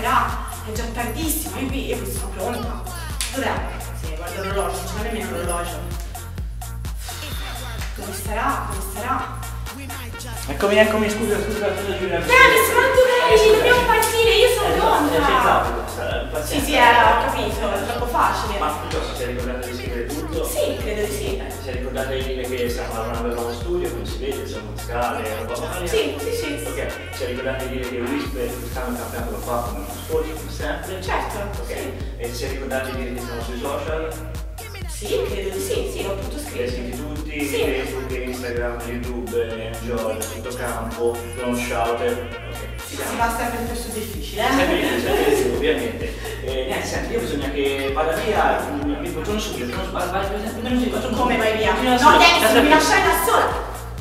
sarà? È già tardissimo, io qui sono pronta. Dov'è? Sì, guarda l'orologio, non c'è nemmeno l'orologio. Dove sarà? Dove sarà? Eccomi, scusa, Giulia. Dennis, ma dov'è? Dobbiamo partire, io sono pronta. Sì, ho capito, è troppo facile. Ma piuttosto si è ricordata di scrivere tutto? Sì, credo di sì. Si è ricordata di dire che stiamo lavorando per uno studio, come si vede, siamo musicale, roba varia? Sì. Ok, si è ricordata di dire che Whisper quest'anno il campionato lo fa come l'anno scorso, come sempre? Certo. Ok, Sì. e si è ricordata di dire che siamo sui social? Sì, credo di sì, l'ho tutto Li hai scritto. scritti tutti, Sì. Facebook, Instagram, YouTube, Enjoy, tutto campo, con uno shouter. Ok, Si va sempre per sul difficile, Sempre, ovviamente. Senti, io bisogna che vada via, mi torno subito, vai, Come vai via? Continua No, subito. Dennis, non mi lasciare da sola!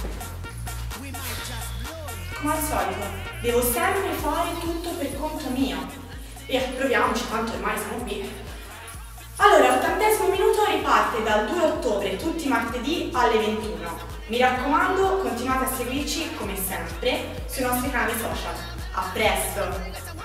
Come al solito, devo sempre fare tutto per conto mio. Via, proviamoci, tanto ormai siamo qui. Allora, 80° minuto riparte dal 2 ottobre, tutti i martedì alle 21. Mi raccomando, continuate a seguirci come sempre sui nostri canali social. A presto!